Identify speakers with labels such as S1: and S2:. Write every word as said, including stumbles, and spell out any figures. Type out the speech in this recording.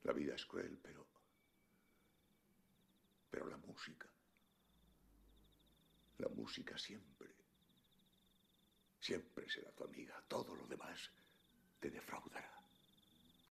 S1: La vida es cruel, pero... Pero la música... La música siempre... Siempre será tu amiga. Todo lo demás te defraudará.